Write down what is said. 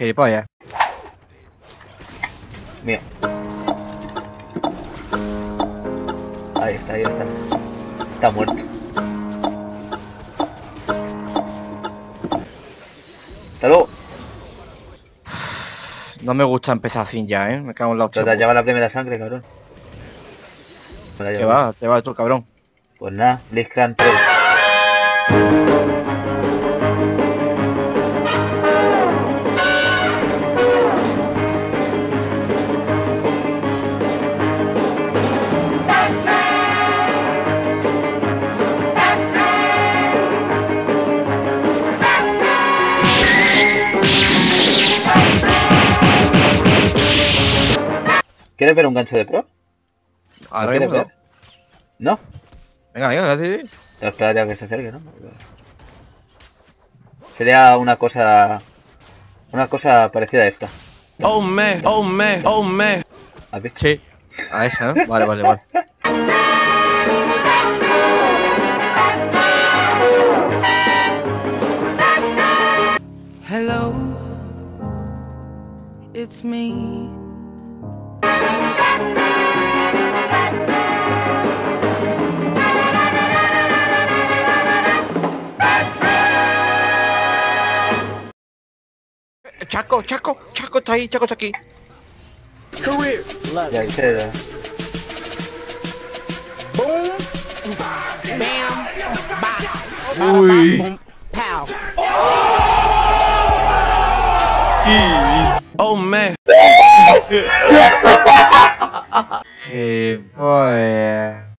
Gilipollas. Mío. Ahí está, ahí está. Está muerto. Hasta luego. No me gusta empezar sin ya, me cago en la Pero hostia. te lleva la primera sangre, cabrón. Me la ¿Qué llevo. va? Te va tú, cabrón. Pues nada, Blitzcrank 3. ¿Quieres ver un gancho de pro? ¿No Ahora quieres mismo no. ver? ¿No? Venga, venga, sí. Pero espérate a que se acerque, ¿no? Sería una cosa parecida a esta. Oh man, oh man, oh man. ¿Has visto? Sí. A esa, ¿no? Vale, vale, vale. Hello, it's me. Chaco, Chaco, Chaco está ahí, Chaco está aquí. Ya hice. Uy. Oh man. Pues...